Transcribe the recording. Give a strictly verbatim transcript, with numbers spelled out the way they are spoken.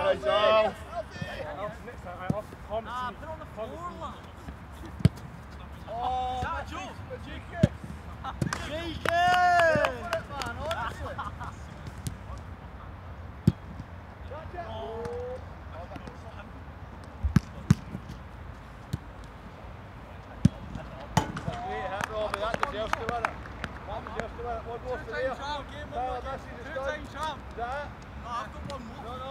Nice, Al. Next time, I asked Tom to Nah, put on the floor, lad. Oh, Is that a joke? Majiki. Majiki! Put it, man, honestly. Catch it. Oh. Great hit, Robbie. That deserves to win it. That deserves to win it. One more for there. Tyler, this is the Two-time champ. Is that it? No, I've got one more. No, no.